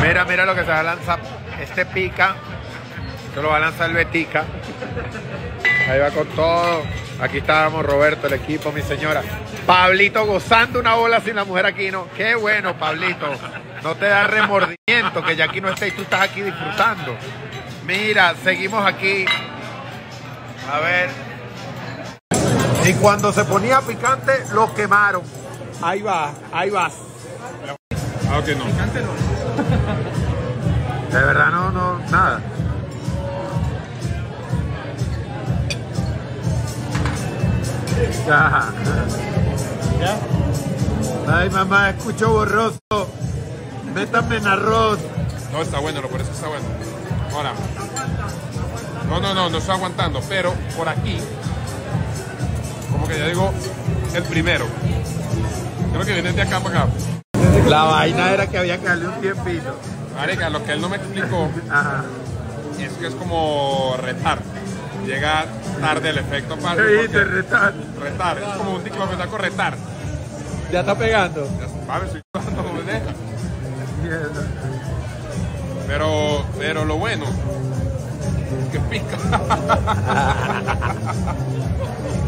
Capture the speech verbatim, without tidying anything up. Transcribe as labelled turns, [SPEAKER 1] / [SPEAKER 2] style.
[SPEAKER 1] Mira, mira lo que se va a lanzar. Este pica. Esto lo va a lanzar el Betica. Ahí va con todo. Aquí estábamos, Roberto, el equipo, mi señora. Pablito gozando una bola sin la mujer aquí, ¿no? Qué bueno, Pablito. No te da remordimiento que ya aquí no esté y tú estás aquí disfrutando. Mira, seguimos aquí. A ver. Y cuando se ponía picante, lo quemaron. Ahí va, ahí vas.
[SPEAKER 2] Ah, ok, no. Picante no.
[SPEAKER 1] De verdad no, no, nada. Ya.
[SPEAKER 2] ¿Ya?
[SPEAKER 1] Ay, mamá, escucho borroso. Métame en arroz.
[SPEAKER 2] No, está bueno, lo por eso está bueno. Ahora. No, no, no, no estoy aguantando, pero por aquí, como que ya digo, el primero. Creo que viene de acá para acá.
[SPEAKER 1] La vaina era que había que darle un tiempito.
[SPEAKER 2] Marica, lo que él no me explicó
[SPEAKER 1] Ajá.
[SPEAKER 2] es que es como retar. Llega tarde el efecto para
[SPEAKER 1] ¿Qué dijiste? Retar.
[SPEAKER 2] retar. Es como un tipo que está con retar.
[SPEAKER 1] Ya está pegando.
[SPEAKER 2] A ver, estoy dando como de-
[SPEAKER 1] Mierda.
[SPEAKER 2] Pero, pero lo bueno, que pica.